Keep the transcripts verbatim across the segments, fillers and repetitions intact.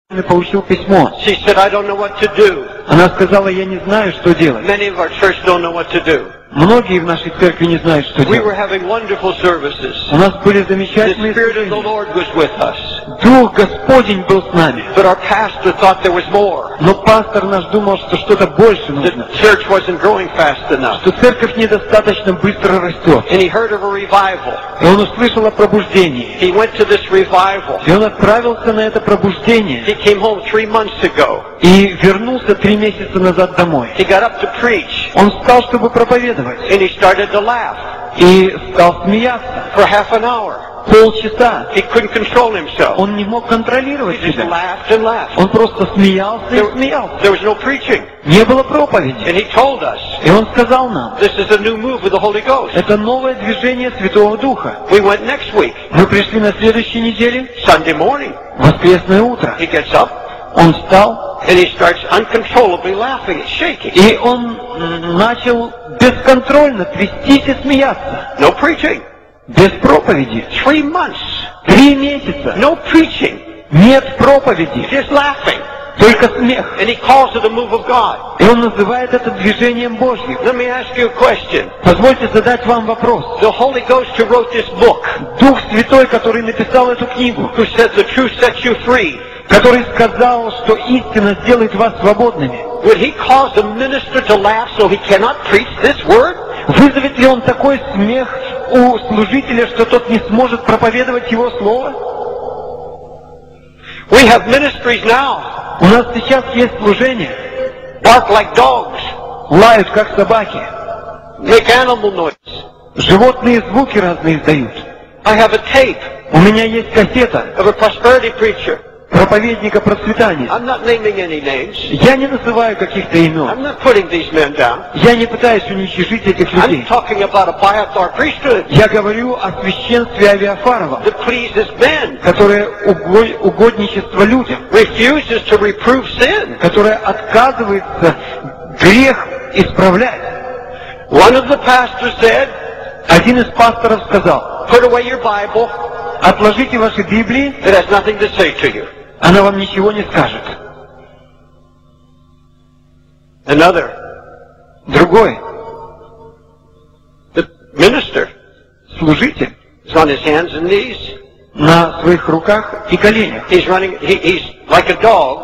получил письмо. She said, I don't know what to do. Она сказала, я не знаю, что делать. Many of our church don't know what to do. Многие в нашей церкви не знают, что We were делать. having wonderful services. У нас были The замечательные Spirit of the служения. Lord was with us. Дух Господень был с нами. But our pastor thought there was more. Но пастор наш думал, что что-то больше The нужно. church wasn't growing fast enough. Что церковь недостаточно быстро растет. And he heard of a revival. И он услышал о пробуждении. He went to this revival. И он отправился на это пробуждение. He came home three months ago. И вернулся три месяца назад домой. He got up to preach. Он встал, чтобы проповедовать. And he started to laugh И стал смеяться. for half an hour. Полчаса. He couldn't control himself. Он не мог контролировать He just себя. laughed and laughed. Он просто смеялся и There, смеялся. there was no preaching. Не было проповеди. And he told us, И он сказал нам, this is a new move of the Holy Ghost. это новое движение Святого Духа. We went next week, Мы пришли на следующей неделе, Sunday morning. воскресное утро. He gets up Он встал, and he starts uncontrollably laughing and shaking. и он м, начал бесконтрольно трястись и смеяться. No preaching. Без проповеди. Three months. Три месяца. No preaching. Нет проповеди. Just laughing. Только смех. And he calls it a move of God. И он называет это движением Божьим. Let me ask you a question. Позвольте задать вам вопрос. The Holy Ghost who wrote this book, Дух Святой, который написал эту книгу, who says the truth sets you free, который сказал, что истина сделает вас свободными, would he cause a minister to laugh so he cannot preach this word? вызовет ли он такой смех у служителя, что тот не сможет проповедовать его слово? We have ministries now, У нас сейчас есть служение. bark like dogs, Лают, как собаки. make animal noise. Животные звуки разные издают. I have a tape У меня есть кассета of a prosperity preacher. проповедника процветания. I'm not naming any names. Я не называю каких-то имен. I'm not putting these men down. Я не пытаюсь уничижить этих I'm людей. talking about a Abiathar priesthood Я говорю о священстве Авиафарова, that pleases men, которое уго- угодничество людям, refuses to reprove sin. которое отказывается грех исправлять. One of the pastors said, Один из пасторов сказал, put away your Bible. отложите ваши Библии, It has nothing to say to you. она вам ничего не скажет. Another, Другой, the minister, служитель, is on his hands and knees. на своих руках и коленях. He's running, he, he's like a dog,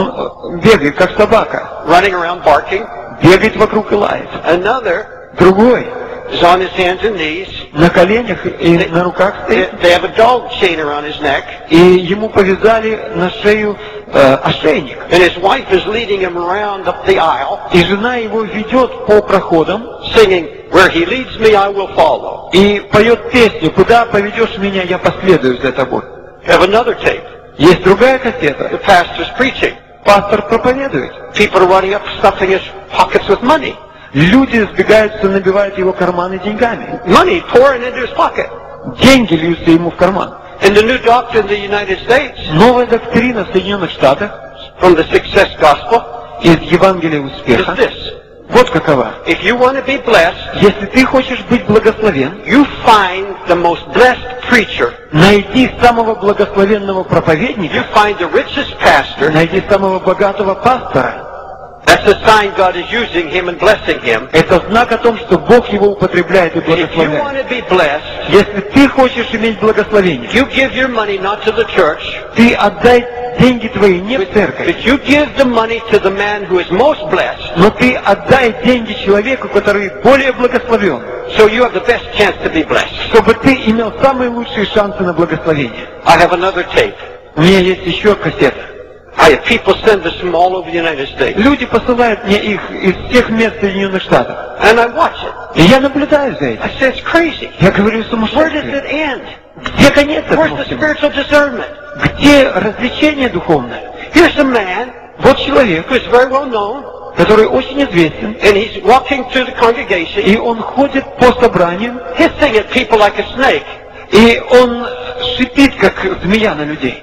Он э, бегает, как собака, running around barking. бегает вокруг и лает. Another Другой, is on his hands and knees. на коленях и на руках They, стоит, they have a dog chain around his neck, и ему повязали на шею э, ошейник. and his wife is leading him around up the aisle, И жена его ведет по проходам singing, where he leads me, I will follow. и поет песню «Куда поведешь меня, я последую за тобой». We have another tape. Есть другая The кассета. pastor's preaching. Пастор проповедует. People are running up, stuffing his pockets with money. Люди сбегаются, набивают его карманы деньгами. Money pouring into his pocket. Деньги льются ему в карман. And the new doctrine in the United States, Новая доктрина в Соединенных Штатах from the success gospel, из Евангелия is успеха this. вот какова. If you want to be blessed, Если ты хочешь быть благословен, you find the most blessed preacher. найди самого благословенного You проповедника, find the richest pastor. найди самого богатого пастора. That's a sign God is using him and blessing him. Это знак о том, что Бог его употребляет и If you благословляет. want to be blessed, Если ты хочешь иметь благословение, you give your money not to the church, ты отдай деньги твои не в but церковь, you give the money to the man who is most blessed, но ты отдай деньги человеку, который более благословен, so you have the best chance to be blessed. чтобы ты имел самые лучшие шансы на благословение. I have another tape. У меня есть еще кассета. I have people send us from all over the United States. Люди посылают мне их из всех мест Соединенных Штатов. And I watch it. И я наблюдаю за I этим. say, it's crazy. Я говорю, Where does сумасшествие. it end? Где конец Where's этому the всему? spiritual discernment? Где развлечение духовное? Here's a man Вот человек, who's very well known, который очень известен, and he's walking through the congregation, и он ходит по собраниям, hissing at people like a snake. и он шипит, как змея на людей.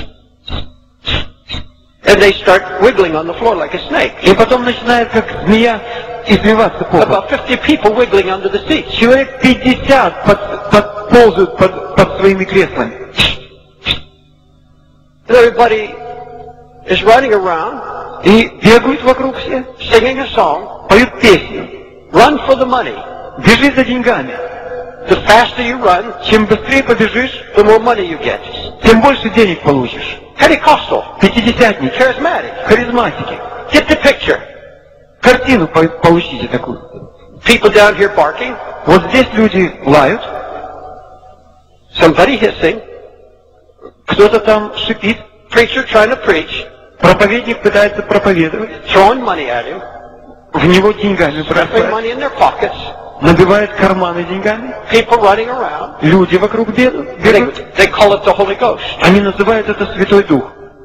And they start wiggling on the floor like a snake. И потом начинает, как змея, извиваться по полу. About fifty people wiggling under the seats. Человек пятьдесят под, подползают под, под своими креслами. And everybody is running around, и бегают вокруг все, singing a song, поют песню. run for the money. Бежи за деньгами. The faster you run, Чем быстрее побежишь, the more money you get. тем больше денег получишь. Pentecostal, Пятидесятники, charismatic. харизматики. Get the picture. Картину по- получите такую. People down here barking, Вот здесь люди лают, somebody hissing, кто-то там шипит, preacher trying to preach, проповедник пытается проповедовать, throwing money at him, в него деньгами stuffing бросают, money in their pockets, набивает карманы деньгами, people running around. люди вокруг бегают, They, бегают. they call it the Holy Ghost. Они называют это Святой Дух.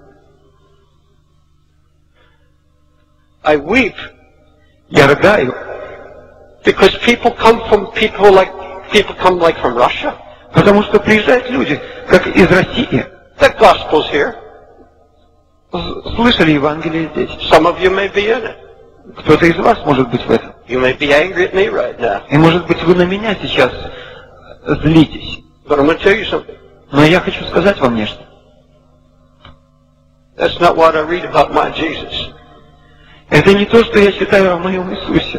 I weep Я рыдаю, because people come from people like people come like from Russia. потому что приезжают люди, как из России, The gospel's here. С- слышали Евангелие здесь. Some of you may be in it. Кто-то из вас может быть в этом. You may be angry at me right now. И может быть вы на меня сейчас злитесь. But I'm going to tell you something. Но я хочу сказать вам нечто. That's not what I read about my Jesus. Это не то, что я читаю о моем Иисусе.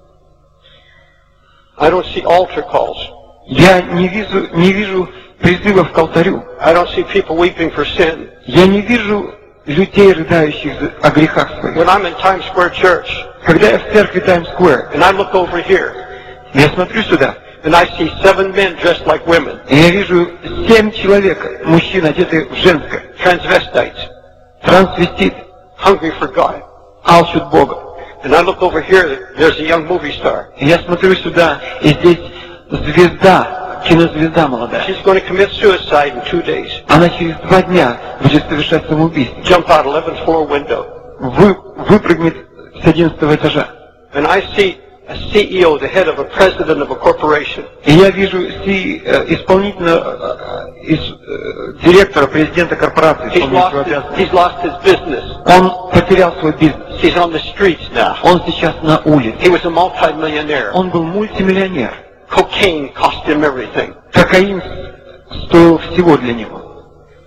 I don't see altar calls. Я не вижу, не вижу призывов к алтарю. I don't see people weeping for sin. Я не вижу людей, рыдающих за- о грехах своих. When I'm in Times Square Church Когда я в церкви Таймс-сквер, and I look over here я смотрю сюда, and I see seven men dressed like women, и я вижу семь человек, мужчин, одетых в женское, transvestites, трансвестит, hungry for God. алчут Бога. And I look over here, there's a young movie star. И я смотрю сюда, и здесь звезда, кинозвезда молодая. She's going to commit suicide in two days. Она через два дня будет совершать самоубийство. Jump out eleventh floor window. Вы, выпрыгнет с одиннадцатого этажа. And I see a C E O, the head of a president of a corporation. И я вижу си, э, исполнительного э, из, э, директора, президента корпорации, He's lost, исполняющего his, обязанности. he's lost his business. Он потерял свой бизнес. He's on the streets now. Он сейчас на улице. He was a multimillionaire. Он был мультимиллионер. Cocaine cost him everything. Кокаин стоил всего для него.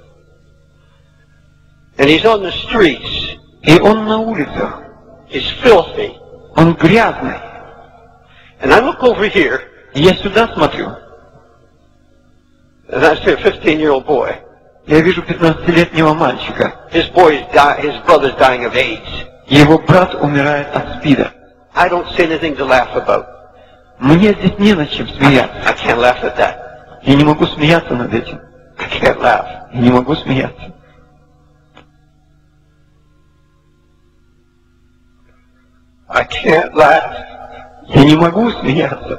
And he's on the streets. И он на улицах. He's filthy. Он грязный. And I look over here, И я сюда смотрю. and I see a fifteen-year-old boy. Я вижу пятнадцатилетнего мальчика. His boy is di- his brother's dying of AIDS. Его брат умирает от СПИДа. I don't see anything to laugh about. Мне здесь не над чем смеяться. I can't laugh at that. Я не могу смеяться над этим. I can't laugh. Я не могу смеяться. I can't laugh. Я не могу смеяться.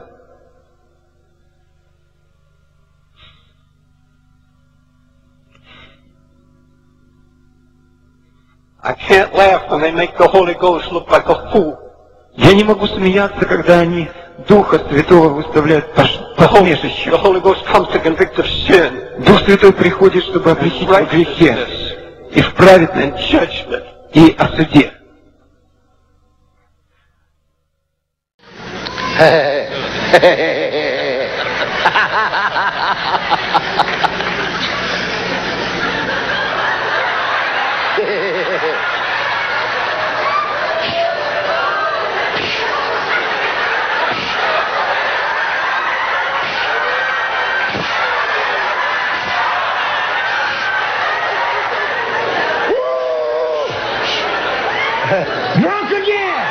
I can't laugh when they make the Holy Ghost look like a fool. Я не могу смеяться, когда они Духа Святого выставляют пош- The посмешищем. Holy Ghost comes to convict of sin, Дух Святой приходит, чтобы обличить в грехе righteousness, и в праведности, and judgment. и о суде. Drunk again!